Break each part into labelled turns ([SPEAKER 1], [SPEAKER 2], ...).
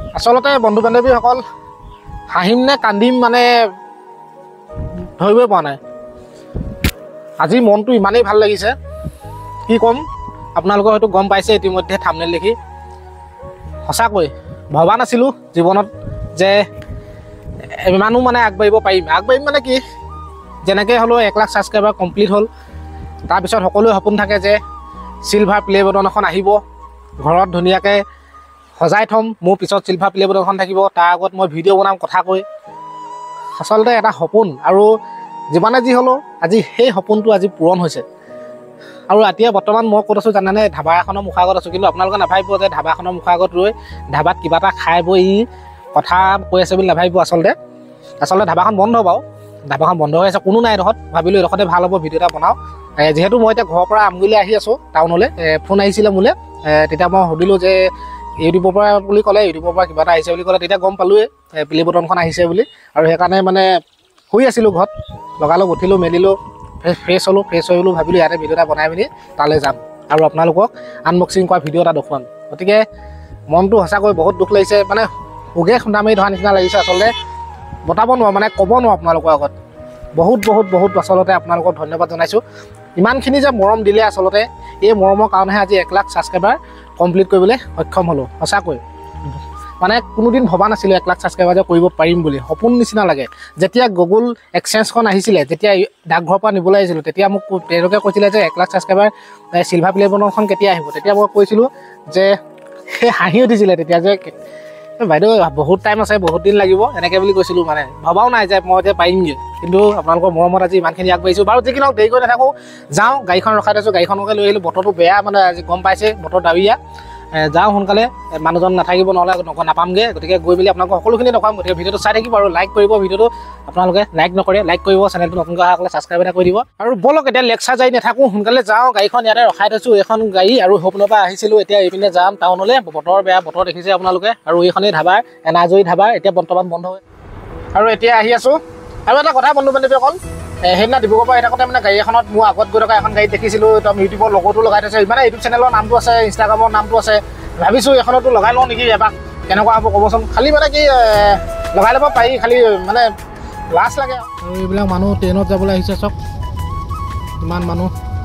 [SPEAKER 1] আচলতে বন্ধু বান্ধৱীসকল হাঁহিম নে কান্দিম মানে ধৰিবই পৰা নাই। আজি মনটো ইমানেই ভাল লাগিছে কি ক'ম, আপোনালোকে হয়তো গম পাইছে ইতিমধ্যে থাম্বনেইল দেখি। সঁচাকৈ ভবা নাছিলোঁ জীৱনত যে ইমানো মানে আগবাঢ়িব পাৰিম মানে কি, যেনেকৈ হ'লেও 1 লাখ ছাবস্ক্ৰাইবাৰ কমপ্লিট হ'ল। তাৰপিছত সকলোৱে সপোন থাকে যে চিলভাৰ প্লে' বটন এখন আহিব, ঘৰত ধুনীয়াকৈ সজাই থ'ম, মোৰ পিছত চিলভাৰ প্লে' বটনখন থাকিব, তাৰ আগত মই ভিডিঅ' বনাম কথা কৈ। আচলতে এটা সপোন, আৰু যিমানে যি হ'লেও আজি সেই সপোনটো আজি পূৰণ হৈছে। আৰু এতিয়া বৰ্তমান মই ক'ত আছোঁ জানেনে? ধাবা এখনৰ মুখৰ আগত আছোঁ। কিন্তু আপোনালোকে নাভাবিব যে ধাবাখনৰ মুখৰ আগত ৰৈ ধাবাত কিবা এটা খাই বৈ কথা কৈ আছে বুলি নাভাবিব। আচলতে ধাবাখন বন্ধ বাৰু, ধাবাখন বন্ধ হৈ আছে, কোনো নাই এডোখৰত। ভাবিলোঁ এডোখৰতে ভাল হ'ব, ভিডিঅ' এটা বনাওঁ। যিহেতু মই এতিয়া ঘৰৰ পৰা আমগুৰিলৈ আহি আছোঁ টাউনলৈ, ফোন আহিছিলে মোলৈ। তেতিয়া মই সুধিলোঁ যে ইউটিউবৰ পৰা বুলি ক'লে, ইউটিউবৰ পৰা কিবা এটা আহিছে বুলি ক'লে। তেতিয়া গম পালোঁৱে প্লে' বটনখন আহিছে বুলি। আৰু সেইকাৰণে মানে শুই আছিলোঁ ঘৰত, লগালগ উঠিলোঁ, মেলিলোঁ, ফ্ৰেছ হ'লোঁ, ফ্ৰেছ হৈ গ'লোঁ। ভাবিলোঁ ইয়াতে ভিডিঅ' এটা বনাই পিনি তালৈ যাম আৰু আপোনালোকক আনবক্সিং কৰা ভিডিঅ' এটা দেখুৱাম। গতিকে মনটো সঁচাকৈ বহুত দুখ লাগিছে, মানে উগে খুন্দা মাৰি ধৰা নিচিনা লাগিছে। আচলতে বটাব নোৱাৰোঁ, মানে ক'ব নোৱাৰোঁ আপোনালোকৰ আগত। বহুত আচলতে আপোনালোকক ধন্যবাদ জনাইছোঁ। ইমানখিনি যে মৰম দিলে, আচলতে এই মৰমৰ কাৰণেহে আজি 1 লাখ ছাবস্ক্ৰাইবাৰ কমপ্লিট কৰিবলৈ সক্ষম হ'লোঁ। সঁচাকৈ মানে কোনোদিন ভবা নাছিলোঁ 1 লাখ ছাবস্ক্ৰাইবাৰ যে কৰিব পাৰিম বুলি, সপোন নিচিনা লাগে। যেতিয়া গুগল এক্সেঞ্জখন আহিছিলে, যেতিয়া ডাকঘৰৰ পৰা নিবলৈ আহিছিলোঁ, তেতিয়া মোক তেওঁলোকে কৈছিলে যে 1 লাখ ছাবস্ক্ৰাইবাৰ চিলভাৰ প্লে' বটনখন কেতিয়া আহিব। তেতিয়া মই কৈছিলোঁ যে সেই হাঁহি উঠিছিলে তেতিয়া যে বাইদেউ বহুত টাইম আছে, বহুত দিন লাগিব, এনেকৈ বুলি কৈছিলোঁ। মানে ভবাও নাই যে মই যে পাৰিমগৈ। কিন্তু আপোনালোকৰ মৰমত আজি ইমানখিনি আগবাঢ়িছোঁ। বাৰু যি কি নহওক, দেৰি কৰি নাথাকোঁ, যাওঁ। গাড়ীখন ৰখাই থৈছোঁ, গাড়ীখনকে লৈ আহিলোঁ। বতৰটো বেয়া, মানে আজি গম পাইছে বতৰ ডাৱৰীয়া। যাওঁ সোনকালে, মানুহজন নাথাকিব, নহ'লে নাপামগৈ। গতিকে গৈ মেলি আপোনালোকক সকলোখিনি দেখুৱাম। গতিকে ভিডিঅ'টো চাই থাকিব আৰু লাইক কৰিব। ভিডিঅ'টো আপোনালোকে লাইক নকৰে, লাইক কৰিব। চেনেলটো নতুনকৈ অহাসকলে ছাবস্ক্ৰাইব এটা কৰি দিব। আৰু ব'লক এতিয়া লেকচাৰ যাই নাথাকোঁ, সোনকালে যাওঁ। গাড়ীখন ইয়াতে ৰখাই থৈছোঁ, এইখন গাড়ী। আৰু সপোনৰ পৰা আহিছিলোঁ, এতিয়া এইপিনে যাম টাউনলৈ। বতৰ বেয়া, বতৰ দেখিছে আপোনালোকে। আৰু এইখনেই ধাবাৰ, এনাজৰী ধাবাৰ, এতিয়া বৰ্তমান বন্ধ হৈ। আৰু এতিয়া আহি আছোঁ। আৰু এটা কথা বন্ধু বান্ধৱী অকল, সেইদিনা ডিব্ৰুগড়ৰ পৰা আহি থাকোঁতে মানে গাড়ী এখনত মোৰ আগত গৈ থকা এখন গাড়ীত দেখিছিলোঁ, একদম ইউটিউবৰ লগতো লগাই থৈছে। মানে ইউটিউব চেনেলৰ নামটো আছে, ইনষ্টাগ্ৰামৰ নামটো আছে। ভাবিছোঁ এইখনতো লগাই লওঁ নেকি এবাৰ, কেনেকুৱা হ'ব ক'বচোন। খালি মানে কি লগাই ল'ব পাৰি, খালি মানে লাজ লাগে। আৰু এইবিলাক মানুহ ট্ৰেইনত যাবলৈ আহিছে, চাওক ইমান মানুহ।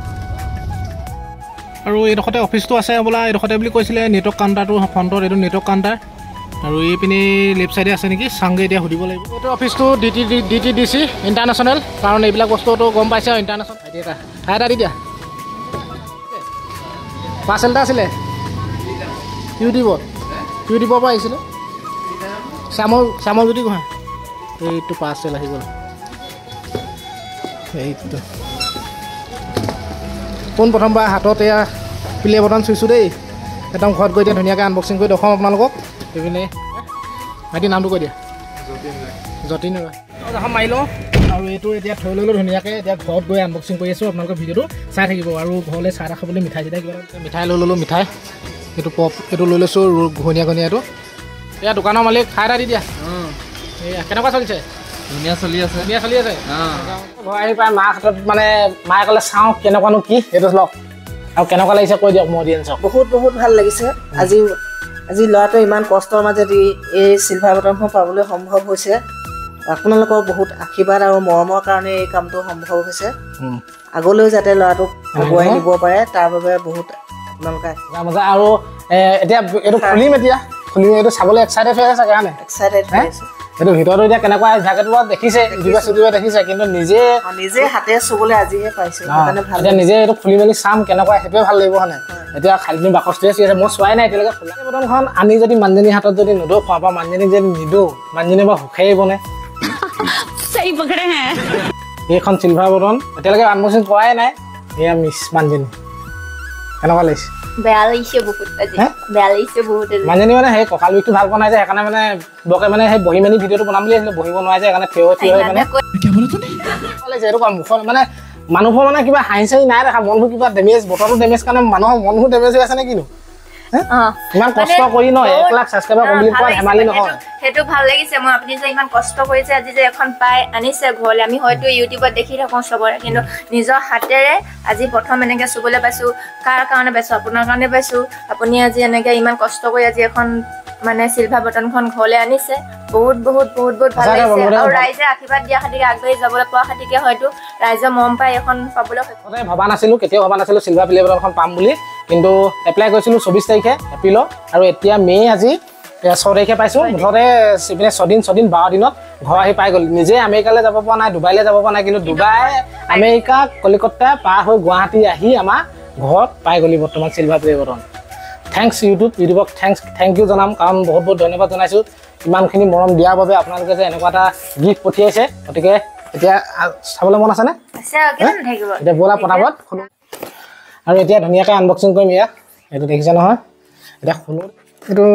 [SPEAKER 1] আৰু এইডোখৰতে অফিচটো আছে বোলা, এইডোখৰতে বুলি কৈছিলে। নেটৱৰ্ক কাউণ্টাৰটো ফ্ৰণ্টত, এইটো নেটৱৰ্ক কাউণ্টাৰ। আৰু এইপিনে লেফ্ট চাইডে আছে নেকি, চাংগে এতিয়া সুধিব লাগিব। এইটো অফিচটো DTDC ইণ্টাৰনেশ্যনেল, কাৰণ এইবিলাক বস্তুটো গম পাইছে আৰু ইণ্টাৰনেশ্যনেল। এটা দি দিয়া, পাৰ্চেল এটা আছিলে ইউটিউবৰ পৰা আহিছিলে, শ্যামল জ্যোতি গোহাঁই। এইটো পাৰ্চেল আহি গ'ল, এইটো প্ৰথমবাৰ হাতত এয়া প্লে' বটন চুইছোঁ দেই। একদম ঘৰত গৈ এতিয়া ধুনীয়াকৈ আনবক্সিং কৰি দেখুৱাম আপোনালোকক। এইপিনে ভাইটি নামটো কৈ দিয়া, যতীন ৰয়। এখন মাৰি লওঁ আৰু এইটো এতিয়া থৈ ল'লোঁ ধুনীয়াকৈ। এতিয়া ঘৰত গৈ আনবক্সিং কৰি আছোঁ, আপোনালোকে ভিডিঅ'টো চাই থাকিব। আৰু ঘৰলৈ চাহ এটা খাবলৈ মিঠাই কিবা মিঠাই লৈ ল'লোঁ, মিঠাই এইটো পপ এইটো লৈ লৈছোঁ, ঘূণীয়া এইটো। এয়া দোকানৰ মালিক, খাই এটা দি দিয়া। এয়া কেনেকুৱা চলিছে?
[SPEAKER 2] ধুনীয়া চলি আছে।
[SPEAKER 1] ঘৰ আহি পাই মাৰ হাতত মানে মায়ে ক'লে চাওঁ কেনেকুৱানো কি, এইটো লওক আৰু কেনেকুৱা লাগিছে কৈ দিয়ক। মই অডিয়েঞ্চক
[SPEAKER 3] বহুত ভাল লাগিছে। আজি ল'ৰাটোৱে ইমান কষ্টৰ মাজেদি এই চিলভাৰ বটনখন পাবলৈ সম্ভৱ হৈছে। আপোনালোকৰ বহুত আশীৰ্বাদ আৰু মৰমৰ কাৰণে এই কামটো সম্ভৱ হৈছে। আগলৈও যাতে ল'ৰাটোক আগুৱাই নিব পাৰে, তাৰ বাবে বহুত আপোনালোকে
[SPEAKER 1] আৰু এতিয়া এইটো খুলিম এইটো চাবলৈ এক্সাইটেড হৈ আছে চাগে, হয় নাই?
[SPEAKER 3] এক্সাইটেড হৈ আছে।
[SPEAKER 1] এইটো ভিতৰতো এতিয়া কেনেকুৱা জেকেটটো দেখিছে, ইউটিউবে দেখিছে, কিন্তু নিজে
[SPEAKER 3] হাতে চুবলৈ আজিহে পাইছোঁ, সেইকাৰণে ভাল।
[SPEAKER 1] এতিয়া নিজে এইটো খুলি মেলি চাম কেনেকুৱা, সেইটোৱে ভাল লাগিব, হয় নাই? এতিয়া খালি বাকচটোৱে চি আছে, মই চোৱাই নাই এতিয়ালৈকে। খোলা বটনখন আনি যদি মানুহজনীৰ হাতত যদি নেদখুৱাওঁ বা মানুহজনীক যদি নিদিওঁ, মানুহজনীয়ে বাৰু সুখেই আহিবনে? এইখন চিলভাৰ বটন এতিয়ালৈকে আনবক্সিং কৰাই নাই। এয়া মিছ মানুহজনী, কেনেকুৱা লাগিছে?
[SPEAKER 4] বেয়া লাগিছে বহুত, বেয়া লাগিছে বহুত।
[SPEAKER 1] মানুহজনী মানে সেই কঁকাল বিষটো ভাল পোৱা নাই যে, সেইকাৰণে মানে বকে মানে সেই বহি মেলি ভিডিঅ'টো বনাম বুলি আহিছিলে, বহিব নোৱাৰে যে, সেইকাৰণে থিয় হৈ মানে লাগিছে। এইটো মুখত মানে মানুহৰ মানে কিবা হাঁহি চাহি নাই দেখা, মনবোৰ কিবা ডেমেজ, বতৰটো ডেমেজ কাৰণে মানুহৰ মনবোৰ ডেমেজ হৈ আছে নে কিনো? ইমান কষ্ট কৰি ন 1 লাখ ছাবস্ক্ৰাইবাৰ কমপ্লিট কৰা ধেমালি নহয়।
[SPEAKER 4] সেইটো ভাল লাগিছে। মই আপুনি যে ইমান কষ্ট কৰিছে, আজি যে এখন পাই আনিছে ঘৰলৈ। আমি হয়তো ইউটিউবত দেখি থাকোঁ চবৰে, কিন্তু নিজৰ হাতেৰে আজি প্ৰথম এনেকৈ চুবলৈ পাইছোঁ। কাৰ কাৰণে পাইছোঁ? আপোনাৰ কাৰণে পাইছোঁ। আপুনি আজি এনেকৈ ইমান কষ্ট কৰি আজি এখন মানে চিলভাৰ বটনখন ঘৰলৈ আনিছে বহুত বহুত বহুত বহুত ভাল লাগিছে আৰু ৰাইজে আশীৰ্বাদ দিয়া খাতিকে আগবাঢ়ি যাবলৈ পোৱা খাতিকে হয়তো ৰাইজৰ মৰম পাই এখন পাবলৈ
[SPEAKER 1] ভবা নাছিলোঁ কেতিয়াও ভবা নাছিলোঁ চিলভাৰ প্লে বটনখন পাম বুলি কিন্তু এপ্লাই কৰিছিলোঁ 24 তাৰিখে এপ্ৰিলৰ আৰু এতিয়া মে আজি 6 তাৰিখে পাইছোঁ মুঠতে ইপিনে 6 দিন 12 দিনত ঘৰ আহি পাই গ'ল নিজে আমেৰিকালৈ যাব পৰা নাই ডুবাইলৈ যাব পৰা নাই কিন্তু ডুবাই আমেৰিকা কলিকতা পাৰ হৈ গুৱাহাটী আহি আমাৰ ঘৰত পাই গ'লি বৰ্তমান চিলভাৰ প্লে বটন থেংকছ ইউটিউবক থেংক ইউ জনাম কাৰণ বহুত বহুত ধন্যবাদ জনাইছোঁ ইমানখিনি মৰম দিয়াৰ বাবে আপোনালোকে যে এনেকুৱা এটা গিফ্ট পঠিয়াইছে গতিকে এতিয়া চাবলৈ মন আছেনে এতিয়া ব'লা পটাপট খোলোঁ আৰু এতিয়া ধুনীয়াকৈ আনবক্সিং কৰিম এয়া এইটো দেখিছে নহয় এতিয়া খোলোঁ এইটো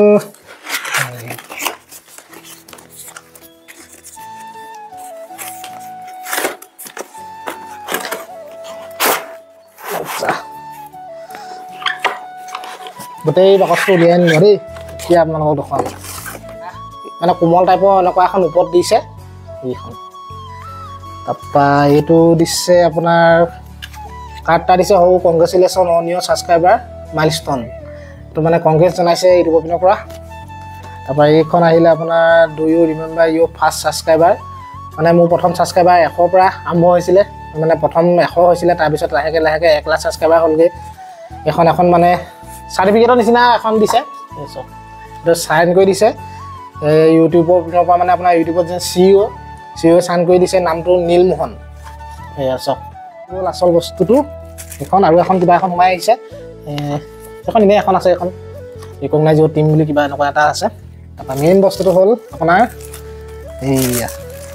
[SPEAKER 1] গোটেই বাকচটো উলিয়াই আনিব দেই এতিয়া আপোনালোকক দেখুৱাম মানে কোমল টাইপৰ এনেকুৱা এখন ওপৰত দিছে এইখন তাৰপৰা এইটো দিছে আপোনাৰ কাৰ্ড এটা দিছে সৌ congratulation on your subscriber milestone এইটো মানে কংগ্ৰেছ জনাইছে ইউটিউবৰ পিনৰ পৰা তাৰপৰা এইখন আহিলে আপোনাৰ do you remember your first subscriber মানে মোৰ প্ৰথম ছাবস্ক্ৰাইবাৰ 100ৰ পৰা আৰম্ভ হৈছিলে মানে প্ৰথম 100 হৈছিলে তাৰপিছত লাহেকৈ 1 লাখ ছাবস্ক্ৰাইবাৰ হ'লগৈ এখন মানে চাৰ্টিফিকেটৰ নিচিনা এখন দিছে এইটো চাইন কৰি দিছে ইউটিউবৰ পিনৰ পৰা মানে আপোনাৰ ইউটিউবত যে CEO চাইন কৰি দিছে নামটো নীলমোহন এয়া চাওক আচল বস্তুটো এখন আৰু এখন কিবা এখন সোমাই আহিছে এখন এনেই এখন আছে এখন ৰিকগনাইজ ইয়ৰ টিম বুলি কিবা এনেকুৱা এটা আছে তাৰপৰা মেইন বস্তুটো হ'ল আপোনাৰ এইয়া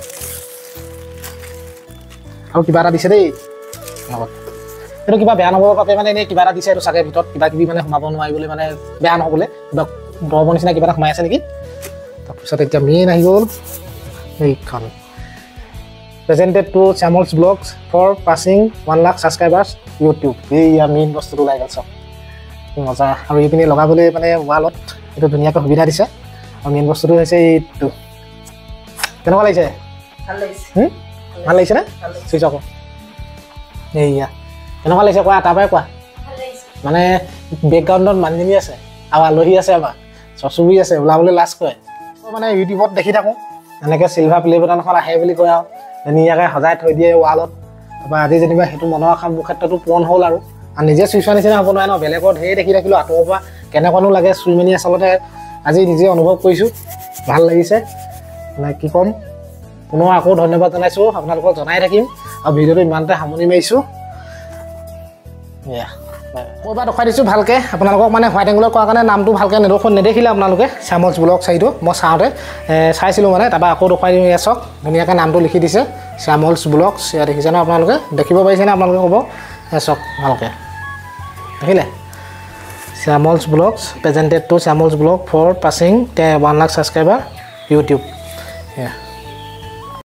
[SPEAKER 1] আৰু কিবা এটা দিছে দেই লগত এইটো কিবা বেয়া নহ'বৰ বাবে মানে এনেই কিবা এটা দিছে এইটো চাগে ভিতৰত কিবা কিবি মানে সোমাব নোৱাৰিবলৈ মানে বেয়া নহ'বলৈ কিবা দৰবৰ নিচিনা কিবা এটা সোমাই আছে নেকি তাৰপিছত এতিয়া মেইন আহি গ'ল এইখন presented to Shyamal's blogs for passing 1 lakh subscribers YouTube এইয়া মেইন বস্তুটো ওলাই গ'ল চব মজা আৰু এইপিনে লগাবলৈ মানে ৱালত এইটো ধুনীয়াকৈ সুবিধা দিছে আৰু মেইন বস্তুটো হৈছে এইটো কেনেকুৱা লাগিছে ভাল লাগিছেনে চুইচ আকৌ এইয়া এনেকুৱা লাগিছে কোৱা তাৰপৰাই কোৱা মানে বেকগ্ৰাউণ্ডত মানুহজনী আছে আৰু আলহী আছে আমাৰ চচুবুৰী আছে ওলাবলৈ লাজ কৰে মানে ইউটিউবত দেখি থাকোঁ এনেকৈ চিলভাৰ প্লে বটনখন আহে বুলি কয় আৰু ধুনীয়াকৈ সজাই থৈ দিয়ে ৱালত তাৰপৰা আজি যেনিবা সেইটো মনৰ আশা মোৰ ক্ষেত্ৰতো পূৰণ হ'ল আৰু নিজে চুই চোৱা নিচিনা হ'ব নোৱাৰে ন বেলেগৰ ঢেৰ দেখি থাকিলোঁ আঁতৰৰ পৰা কেনেকুৱানো লাগে চুই মেলি আচলতে আজি নিজে অনুভৱ কৰিছোঁ ভাল লাগিছে মানে কি ক'ম পুনৰ আকৌ ধন্যবাদ জনাইছোঁ আপোনালোকক জনাই থাকিম আৰু ভিডিঅ'টো ইমানতে সামৰণি মাৰিছোঁ মই এবাৰ দেখুৱাই দিছোঁ ভালকৈ আপোনালোকক মানে হোৱাইট এংগুলাৰ কৰাৰ কাৰণে নামটো ভালকৈ নেদেখিলে আপোনালোকে শ্যামলছ ব্লগ চাইটো মই চাওঁতে চাইছিলোঁ মানে তাৰপৰা আকৌ দেখুৱাই দিওঁ এয়া চাওক ধুনীয়াকৈ নামটো লিখি দিছে শ্যামলছ ব্লগছ এয়া দেখিছে ন আপোনালোকে দেখিব পাৰিছেনে আপোনালোকে ক'ব চাওক ভালকৈ দেখিলে Shyamal's blogs presented to Shyamal's blog for passing 1 lakh subscriber YouTube